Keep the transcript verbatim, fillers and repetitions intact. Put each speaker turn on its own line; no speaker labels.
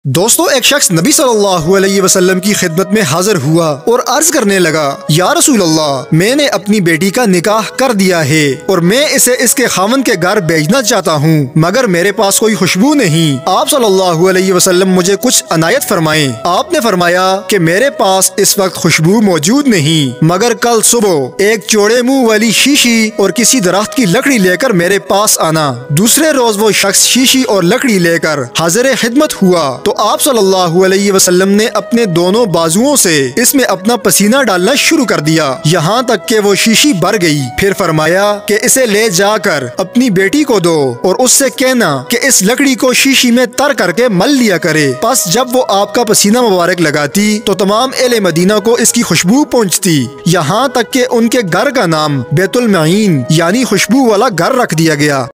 दोस्तों, एक शख्स नबी सल्लल्लाहु अलैहि वसल्लम की खिदमत में हाजिर हुआ और अर्ज करने लगा, या रसूल अल्लाह, मैंने अपनी बेटी का निकाह कर दिया है और मैं इसे इसके खामन के घर भेजना चाहता हूँ, मगर मेरे पास कोई खुशबू नहीं। आप सल्लल्लाहु अलैहि वसल्लम मुझे कुछ अनायत फरमाएं। आपने फरमाया कि मेरे पास इस वक्त खुशबू मौजूद नहीं, मगर कल सुबह एक चौड़े मुंह वाली शीशी और किसी दरख्त की लकड़ी लेकर मेरे पास आना। दूसरे रोज वो शख्स शीशी और लकड़ी लेकर हाजिर खिदमत हुआ तो आप सल्लल्लाहु अलैहि वसल्लम ने अपने दोनों बाजुओं से इसमें अपना पसीना डालना शुरू कर दिया, यहाँ तक कि वो शीशी भर गई। फिर फरमाया कि इसे ले जाकर अपनी बेटी को दो और उससे कहना कि इस लकड़ी को शीशी में तर करके मल लिया करे। बस जब वो आपका पसीना मुबारक लगाती तो तमाम एले मदीना को इसकी खुशबू पहुँचती, यहाँ तक कि उनके घर का नाम बैतुल मईन यानी खुशबू वाला घर रख दिया गया।